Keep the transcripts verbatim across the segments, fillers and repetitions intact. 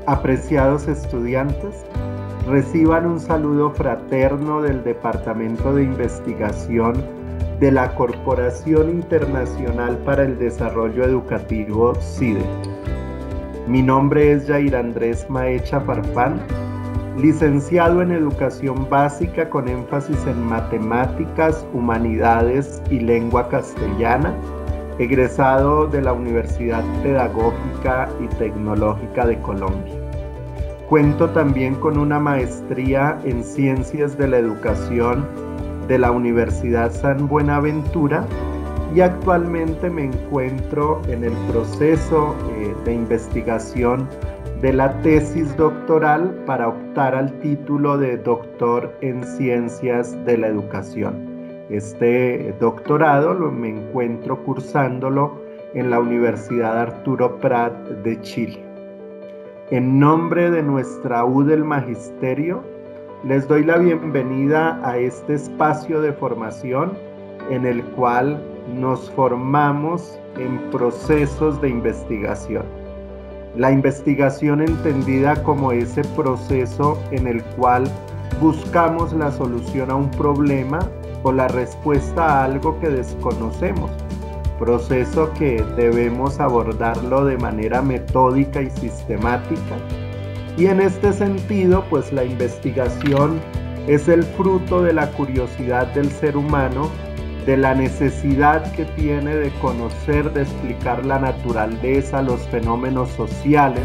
Apreciados estudiantes, reciban un saludo fraterno del Departamento de Investigación de la Corporación Internacional para el Desarrollo Educativo, CIDE. Mi nombre es Jair Andrés Maecha Farfán, licenciado en Educación Básica con énfasis en Matemáticas, Humanidades y Lengua Castellana, egresado de la Universidad Pedagógica y Tecnológica de Colombia. Cuento también con una maestría en Ciencias de la Educación de la Universidad San Buenaventura y actualmente me encuentro en el proceso eh, de investigación de la tesis doctoral para optar al título de doctor en Ciencias de la Educación. Este doctorado lo, me encuentro cursándolo en la Universidad Arturo Prat de Chile. En nombre de nuestra U del Magisterio, les doy la bienvenida a este espacio de formación en el cual nos formamos en procesos de investigación. La investigación entendida como ese proceso en el cual buscamos la solución a un problema o la respuesta a algo que desconocemos, proceso que debemos abordarlo de manera metódica y sistemática. Y en este sentido, pues la investigación es el fruto de la curiosidad del ser humano, de la necesidad que tiene de conocer, de explicar la naturaleza, los fenómenos sociales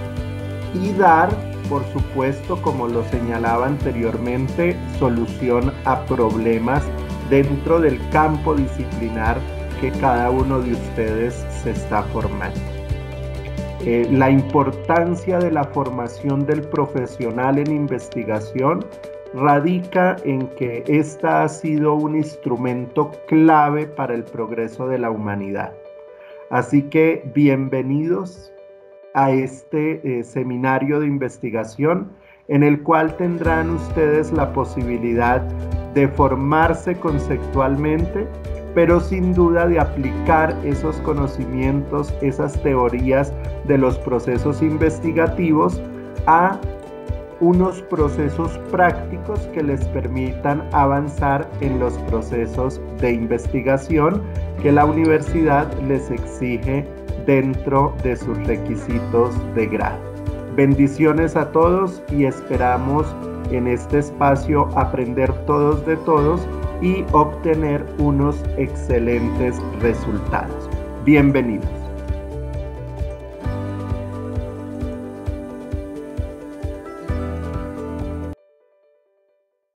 y dar, por supuesto, como lo señalaba anteriormente, solución a problemas dentro del campo disciplinar que cada uno de ustedes se está formando. Eh, la importancia de la formación del profesional en investigación radica en que esta ha sido un instrumento clave para el progreso de la humanidad. Así que bienvenidos a este eh, seminario de investigación en el cual tendrán ustedes la posibilidad de formarse conceptualmente, pero sin duda de aplicar esos conocimientos, esas teorías de los procesos investigativos a unos procesos prácticos que les permitan avanzar en los procesos de investigación que la universidad les exige dentro de sus requisitos de grado. Bendiciones a todos y esperamos en este espacio aprender todos de todos y obtener unos excelentes resultados. Bienvenidos.